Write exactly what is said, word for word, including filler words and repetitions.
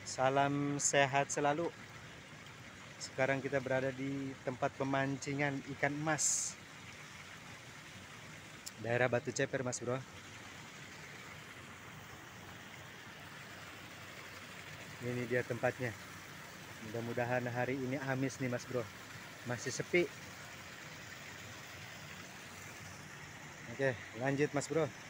Salam sehat selalu. Sekarang kita berada di tempat pemancingan ikan emas, daerah Batu Ceper, Mas Bro. Ini dia tempatnya. Mudah-mudahan hari ini amis nih, Mas Bro. Masih sepi. Oke, lanjut Mas Bro.